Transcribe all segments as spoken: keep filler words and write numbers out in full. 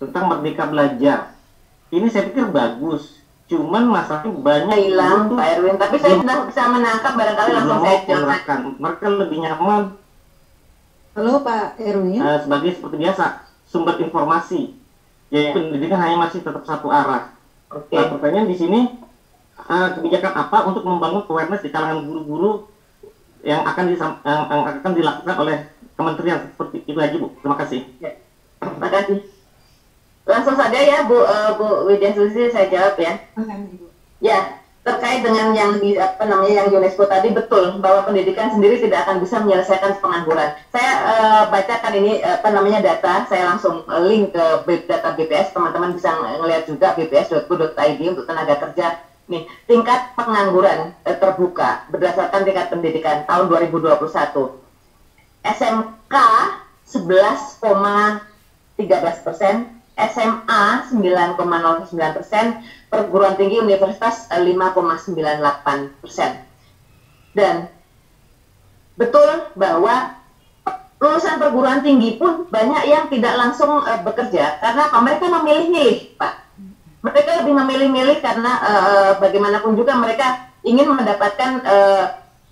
tentang Merdeka Belajar. Ini saya pikir bagus, cuman masalahnya banyak hilang Pak Erwin, tapi saya sudah bisa menangkap, barangkali langsung saya jelaskan. Mereka lebih nyaman. Halo Pak Erwin. Uh, sebagai seperti biasa sumber informasi, jadi pendidikan hanya masih tetap satu arah. Oke. Nah, pertanyaan di sini, uh, kebijakan apa untuk membangun awareness di kalangan guru-guru yang akan disam, yang, yang akan dilakukan oleh kementerian seperti itu aja, Bu. Terima kasih. Ya. Terima kasih. Langsung saja ya Bu uh, Bu Widya Susi, saya jawab ya. Ya, terkait dengan yang di apa namanya yang UNESCO tadi, betul bahwa pendidikan sendiri tidak akan bisa menyelesaikan pengangguran. Saya uh, bacakan ini uh, apa namanya data, saya langsung uh, link ke data B P S, teman-teman bisa ngelihat juga b p s dot go dot i d untuk tenaga kerja. Nih, tingkat pengangguran uh, terbuka berdasarkan tingkat pendidikan tahun dua ribu dua puluh satu. S M K sebelas koma tiga belas persen, S M A sembilan koma nol sembilan persen, perguruan tinggi universitas lima koma sembilan delapan persen. Dan betul bahwa lulusan perguruan tinggi pun banyak yang tidak langsung uh, bekerja karena apa? Mereka memilih-milih, Pak. Mereka lebih memilih-milih karena uh, bagaimanapun juga mereka ingin mendapatkan uh,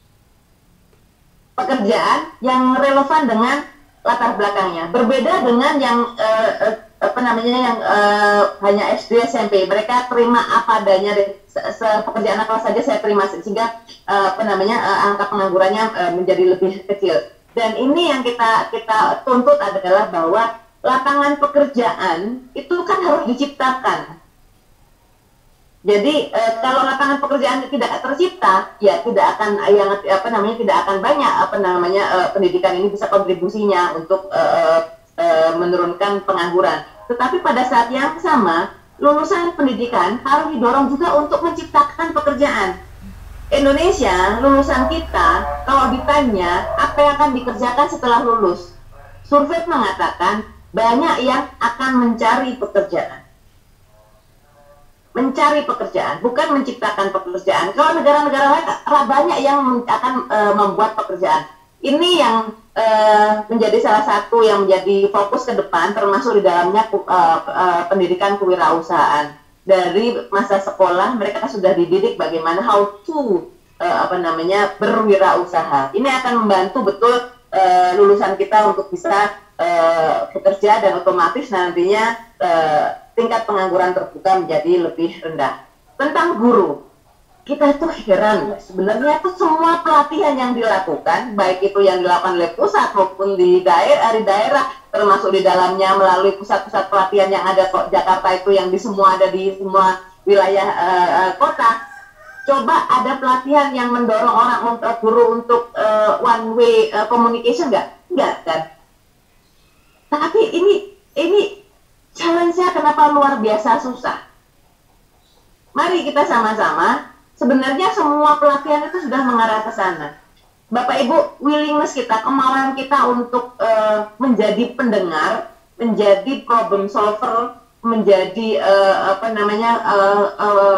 pekerjaan yang relevan dengan latar belakangnya. Berbeda dengan yang uh, uh, apa namanya yang uh, hanya S D S M P, mereka terima apa adanya, pekerjaan apa saja saya terima, sehingga uh, apa namanya uh, angka penganggurannya uh, menjadi lebih kecil. Dan ini yang kita kita tuntut adalah bahwa lapangan pekerjaan itu kan harus diciptakan. Jadi uh, kalau lapangan pekerjaan tidak tercipta, ya tidak akan yang apa namanya tidak akan banyak apa namanya uh, pendidikan ini bisa kontribusinya untuk uh, uh, menurunkan pengangguran. Tetapi pada saat yang sama, lulusan pendidikan harus didorong juga untuk menciptakan pekerjaan. Indonesia, lulusan kita, kalau ditanya apa yang akan dikerjakan setelah lulus, survei mengatakan banyak yang akan mencari pekerjaan. Mencari pekerjaan, bukan menciptakan pekerjaan. Kalau negara-negara lain banyak yang akan e, membuat pekerjaan. Ini yang e, menjadi salah satu yang menjadi fokus ke depan, termasuk di dalamnya e, e, pendidikan kewirausahaan. Dari masa sekolah mereka sudah dididik bagaimana how to e, apa namanya berwirausaha. Ini akan membantu betul e, lulusan kita untuk bisa e, bekerja, dan otomatis nantinya e, tingkat pengangguran terbuka menjadi lebih rendah. Tentang guru, kita itu heran, sebenarnya itu semua pelatihan yang dilakukan, baik itu yang dilakukan oleh pusat maupun di daerah, di daerah, termasuk di dalamnya melalui pusat-pusat pelatihan yang ada kok Jakarta itu, yang di semua ada di semua wilayah uh, kota. Coba ada pelatihan yang mendorong orang untuk guru untuk uh, one way uh, communication nggak? Nggak kan? Tapi ini ini challenge-nya kenapa luar biasa susah? Mari kita sama-sama, sebenarnya semua pelatihan itu sudah mengarah ke sana. Bapak Ibu, willingness kita, kemauan kita untuk uh, menjadi pendengar, menjadi problem solver, menjadi uh, apa namanya uh, uh,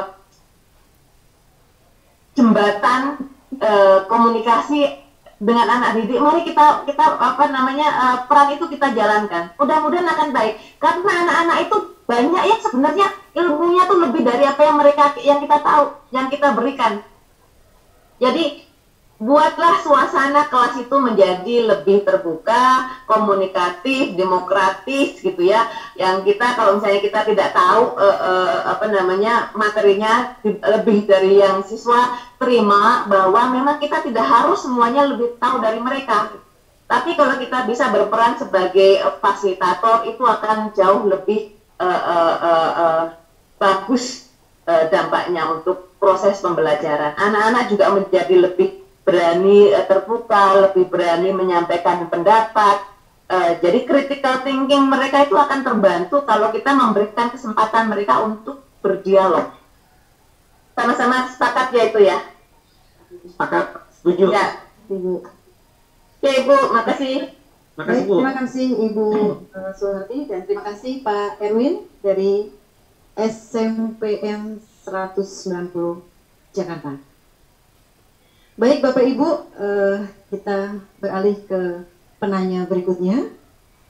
jembatan uh, komunikasi dengan anak didik. Mari kita kita apa namanya uh, peran itu kita jalankan. Mudah-mudahan akan baik, karena anak-anak itu banyak yang sebenarnya ilmunya tuh lebih dari apa yang mereka yang kita tahu, yang kita berikan. Jadi buatlah suasana kelas itu menjadi lebih terbuka, komunikatif, demokratis gitu ya. Yang kita kalau misalnya kita tidak tahu uh, uh, apa namanya materinya lebih dari yang siswa terima, bahwa memang kita tidak harus semuanya lebih tahu dari mereka. Tapi kalau kita bisa berperan sebagai uh, fasilitator, itu akan jauh lebih uh, uh, uh, uh, bagus uh, dampaknya untuk proses pembelajaran. Anak-anak juga menjadi lebih berani uh, terbuka, lebih berani menyampaikan pendapat. Uh, jadi critical thinking mereka itu akan terbantu kalau kita memberikan kesempatan mereka untuk berdialog. Sama-sama sepakat ya itu ya? Sepakat, setuju. Ya, Ibu. Oke Ibu, makasih. Baik, terima kasih Ibu uh, Suharti, dan terima kasih Pak Erwin dari S M P N seratus sembilan puluh Jakarta. Baik Bapak Ibu, uh, kita beralih ke penanya berikutnya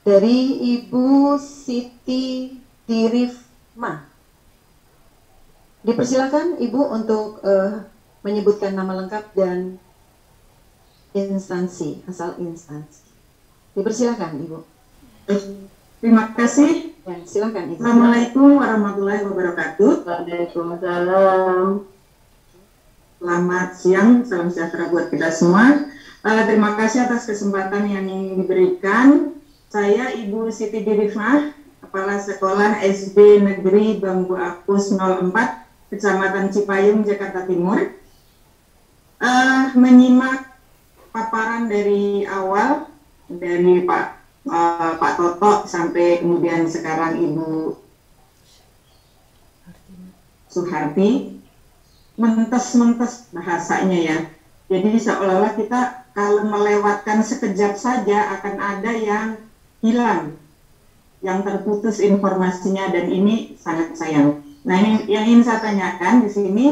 dari Ibu Siti Dirifma. Dipersilakan Ibu untuk uh, menyebutkan nama lengkap dan instansi, asal instansi. Dipersilakan Ibu. Terima kasih. Dan silakan Ibu. Assalamualaikum warahmatullahi wabarakatuh. Waalaikumsalam. Selamat siang, salam sejahtera buat kita semua. Uh, terima kasih atas kesempatan yang diberikan. Saya Ibu Siti Dirifah, Kepala Sekolah S D Negeri Bambu Apus nol empat, Kecamatan Cipayung, Jakarta Timur. Uh, menyimak paparan dari awal, dari Pak uh, Pak Toto sampai kemudian sekarang Ibu Suharti. Mentes-mentes bahasanya ya. Jadi seolah-olah kita kalau melewatkan sekejap saja akan ada yang hilang, yang terputus informasinya, dan ini sangat sayang. Nah, ini yang ingin saya tanyakan di sini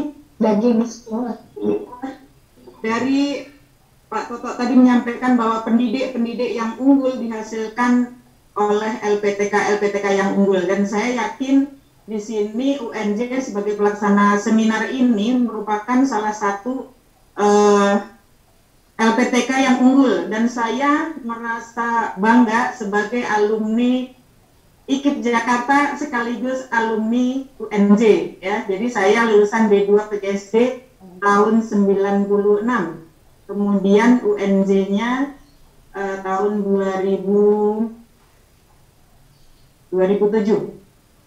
dari Pak Toto tadi menyampaikan bahwa pendidik-pendidik yang unggul dihasilkan oleh L P T K L P T K yang unggul, dan saya yakin di sini U N J sebagai pelaksana seminar ini merupakan salah satu uh, L P T K yang unggul, dan saya merasa bangga sebagai alumni I K I P Jakarta sekaligus alumni U N J ya. Jadi saya lulusan D dua P G S D tahun sembilan puluh enam. Kemudian U N J-nya uh, tahun dua ribu tujuh.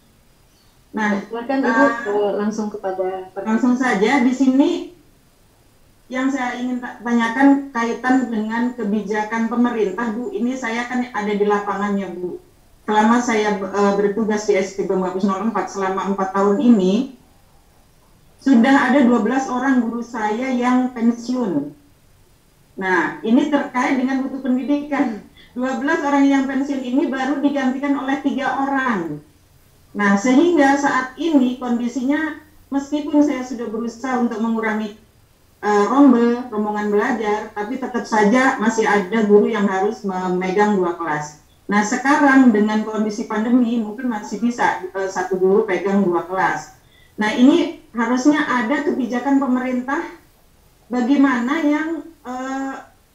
Nah, silakan Ibu uh, langsung kepada langsung saja di sini yang saya ingin tanyakan kaitan dengan kebijakan pemerintah, Bu. Ini saya kan ada di lapangannya, Bu. Selama saya uh, bertugas di S D Bambu Apus nol empat selama empat tahun ini, sudah ada dua belas orang guru saya yang pensiun. Nah, ini terkait dengan mutu pendidikan. dua belas orang yang pensiun ini baru digantikan oleh tiga orang. Nah, sehingga saat ini kondisinya, meskipun saya sudah berusaha untuk mengurangi uh, rombel, rombongan belajar, tapi tetap saja masih ada guru yang harus memegang dua kelas. Nah, sekarang dengan kondisi pandemi, mungkin masih bisa uh, satu guru pegang dua kelas. Nah, ini harusnya ada kebijakan pemerintah bagaimana yang uh,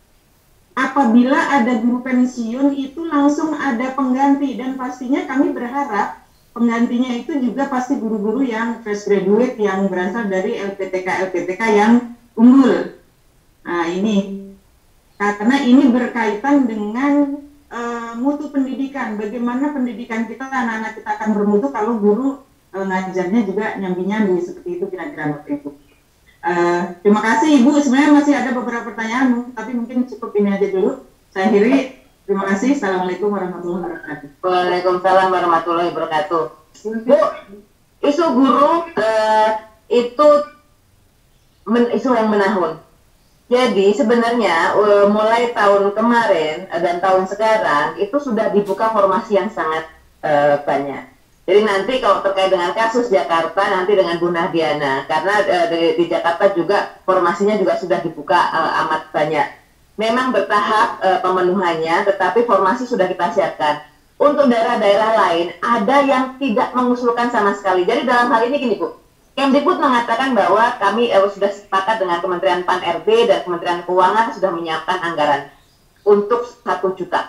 apabila ada guru pensiun itu langsung ada pengganti, dan pastinya kami berharap penggantinya itu juga pasti guru-guru yang fresh graduate yang berasal dari L P T K L P T K yang unggul. Nah, ini karena ini berkaitan dengan uh, mutu pendidikan. Bagaimana pendidikan kita, anak-anak kita akan bermutu kalau guru uh, ngajarnya juga nyambi-nyambi seperti itu kira-kira waktu itu. Uh, terima kasih Ibu. Sebenarnya masih ada beberapa pertanyaan, tapi mungkin cukup ini aja dulu. Saya akhiri. Terima kasih. Assalamualaikum warahmatullahi wabarakatuh. Waalaikumsalam warahmatullahi wabarakatuh. Bu, isu guru uh, itu men, isu yang menahun. Jadi sebenarnya uh, mulai tahun kemarin uh, dan tahun sekarang itu sudah dibuka formasi yang sangat uh, banyak. Jadi nanti kalau terkait dengan kasus Jakarta, nanti dengan Bu Nahdiana, karena uh, di, di Jakarta juga formasinya juga sudah dibuka uh, amat banyak. Memang bertahap e, pemenuhannya, tetapi formasi sudah kita siapkan. Untuk daerah-daerah lain, ada yang tidak mengusulkan sama sekali. Jadi dalam hal ini gini Bu, Kemdikbud mengatakan bahwa kami e, sudah sepakat dengan Kementerian Pan R B dan Kementerian Keuangan sudah menyiapkan anggaran untuk satu juta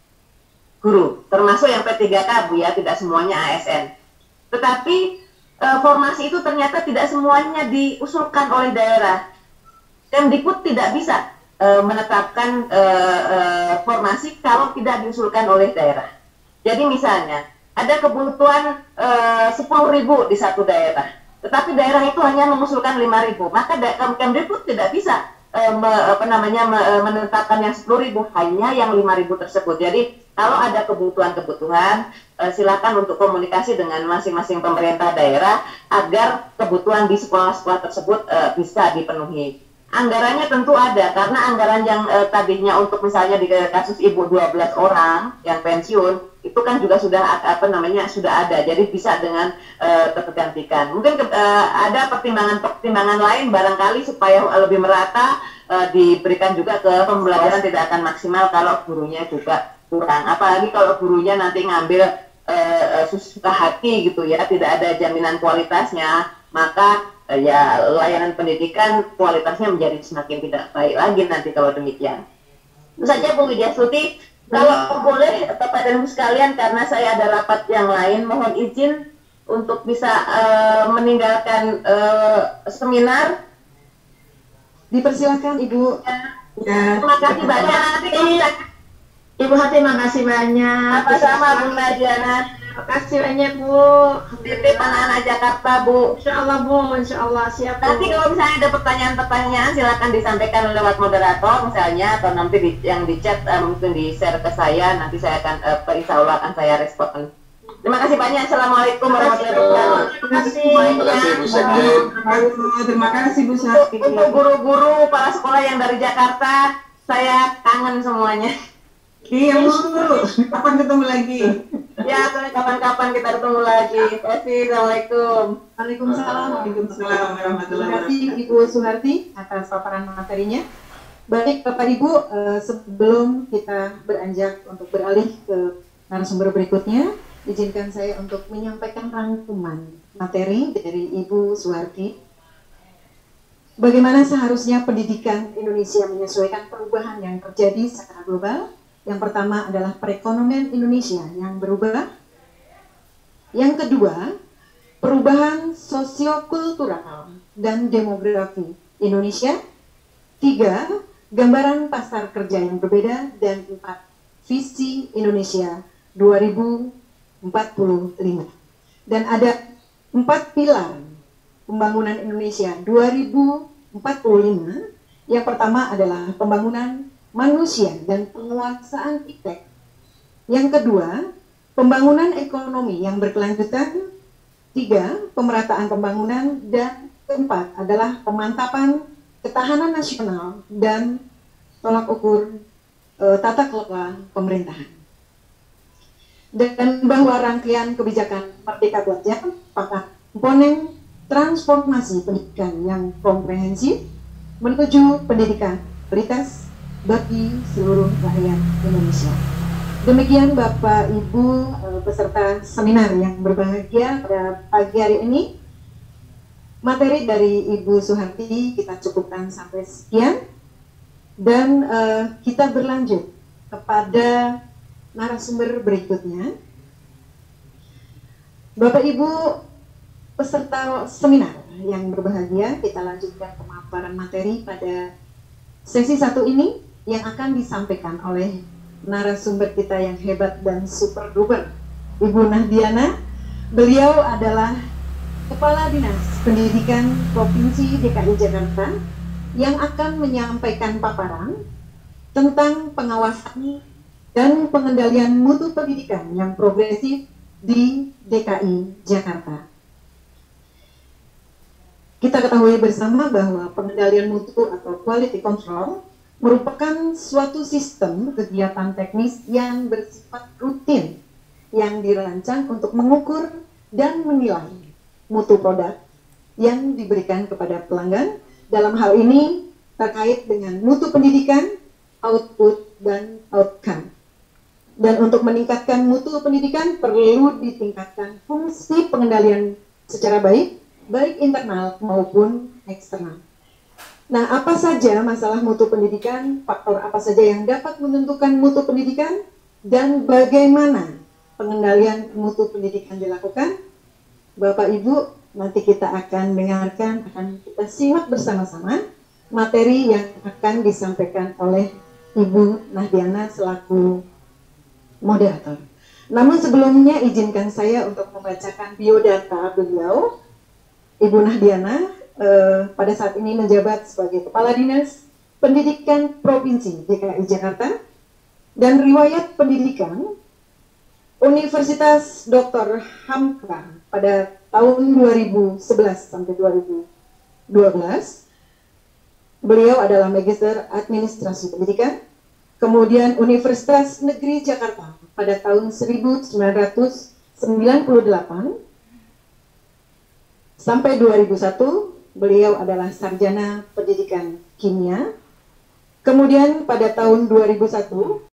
guru, termasuk yang P tiga K Bu ya, tidak semuanya A S N. Tetapi e, formasi itu ternyata tidak semuanya diusulkan oleh daerah. Kemdikbud tidak bisa menetapkan uh, uh, formasi kalau tidak diusulkan oleh daerah. Jadi misalnya ada kebutuhan uh, sepuluh ribu di satu daerah, tetapi daerah itu hanya mengusulkan lima ribu, maka Kemdikbud tidak bisa uh, me, apa namanya me, menetapkan yang sepuluh ribu, hanya yang lima ribu tersebut. Jadi kalau ada kebutuhan-kebutuhan, uh, silakan untuk komunikasi dengan masing-masing pemerintah daerah agar kebutuhan di sekolah-sekolah tersebut uh, bisa dipenuhi. Anggarannya tentu ada, karena anggaran yang eh, tadinya untuk misalnya di kasus ibu dua belas orang yang pensiun itu kan juga sudah apa namanya sudah ada, jadi bisa dengan eh, tergantikan. Mungkin eh, ada pertimbangan-pertimbangan lain barangkali supaya lebih merata eh, diberikan juga ke pembelajaran tidak akan maksimal kalau gurunya juga kurang. Apalagi kalau gurunya nanti ngambil uh, sesuka hati gitu ya, tidak ada jaminan kualitasnya, maka uh, ya layanan pendidikan kualitasnya menjadi semakin tidak baik lagi nanti kalau demikian. Itu saja Bu Widyastuti. Kalau boleh Bapak dan Ibu sekalian, karena saya ada rapat yang lain, mohon izin untuk bisa uh, meninggalkan uh, seminar. Dipersilakan Ibu. Ya. Terima kasih banyak. Nanti Ibu Hati, makasih banyak. Sama-sama Bu Nadiana. Makasih banyak Bu. Titip anak-anak Jakarta Bu. Insya Allah Bu, Insya Allah siap Bu. Nanti kalau misalnya ada pertanyaan-pertanyaan silakan disampaikan lewat moderator misalnya, atau nanti di, yang di chat uh, mungkin di share ke saya, nanti saya akan uh, insya Allah akan saya respon. Terima kasih banyak. Assalamualaikum warahmatullahi wabarakatuh. Terima kasih. Terima kasih Bu Sekjen. Terima kasih Bu Sakti. Untuk guru-guru para sekolah yang dari Jakarta, saya kangen semuanya. Iya Bu, kapan ketemu lagi? Ya, kapan-kapan kita ketemu lagi. Terima kasih. Assalamualaikum. Waalaikumsalam. Waalaikumsalam warahmatullahi Terima kasih wabarakatuh. Ibu Suharti atas paparan materinya. Baik Bapak Ibu, eh, sebelum kita beranjak untuk beralih ke narasumber berikutnya, izinkan saya untuk menyampaikan rangkuman materi dari Ibu Suharti. Bagaimana seharusnya pendidikan Indonesia menyesuaikan perubahan yang terjadi secara global. Yang pertama adalah perekonomian Indonesia yang berubah. Yang kedua, perubahan sosiokultural dan demografi Indonesia. Tiga, gambaran pasar kerja yang berbeda. Dan empat, visi Indonesia dua ribu empat puluh lima. Dan ada empat pilar pembangunan Indonesia dua ribu empat puluh lima. Yang pertama adalah pembangunan manusia dan penguasaan iptek. Yang kedua, pembangunan ekonomi yang berkelanjutan. Tiga, pemerataan pembangunan. Dan keempat adalah pemantapan ketahanan nasional dan tolak ukur e, tata kelola pemerintahan. Dan bahwa rangkaian kebijakan Merdeka Belajar pada komponen transformasi pendidikan yang komprehensif menuju pendidikan kualitas bagi seluruh rakyat Indonesia. Demikian Bapak Ibu peserta seminar yang berbahagia pada pagi hari ini. Materi dari Ibu Suharti kita cukupkan sampai sekian, dan uh, kita berlanjut kepada narasumber berikutnya. Bapak Ibu peserta seminar yang berbahagia, kita lanjutkan pemaparan materi pada sesi satu ini yang akan disampaikan oleh narasumber kita yang hebat dan super duper, Ibu Nahdiana. Beliau adalah Kepala Dinas Pendidikan Provinsi D K I Jakarta yang akan menyampaikan paparan tentang pengawasan dan pengendalian mutu pendidikan yang progresif di D K I Jakarta. Kita ketahui bersama bahwa pengendalian mutu atau quality control merupakan suatu sistem kegiatan teknis yang bersifat rutin yang dirancang untuk mengukur dan menilai mutu produk yang diberikan kepada pelanggan. Dalam hal ini terkait dengan mutu pendidikan, output, dan outcome. Dan untuk meningkatkan mutu pendidikan perlu ditingkatkan fungsi pengendalian secara baik, baik internal maupun eksternal. Nah, apa saja masalah mutu pendidikan, faktor apa saja yang dapat menentukan mutu pendidikan, dan bagaimana pengendalian mutu pendidikan dilakukan? Bapak Ibu, nanti kita akan dengarkan, akan kita simak bersama-sama materi yang akan disampaikan oleh Ibu Nahdiana selaku moderator. Namun sebelumnya izinkan saya untuk membacakan biodata beliau. Ibu Nahdiana eh, pada saat ini menjabat sebagai Kepala Dinas Pendidikan Provinsi D K I Jakarta, dan riwayat pendidikan Universitas Doktor Hamka pada tahun dua ribu sebelas sampai dua ribu dua belas. Beliau adalah Magister Administrasi Pendidikan. Kemudian Universitas Negeri Jakarta pada tahun seribu sembilan ratus sembilan puluh delapan sampai dua ribu satu. Beliau adalah Sarjana Pendidikan Kimia. Kemudian pada tahun dua ribu satu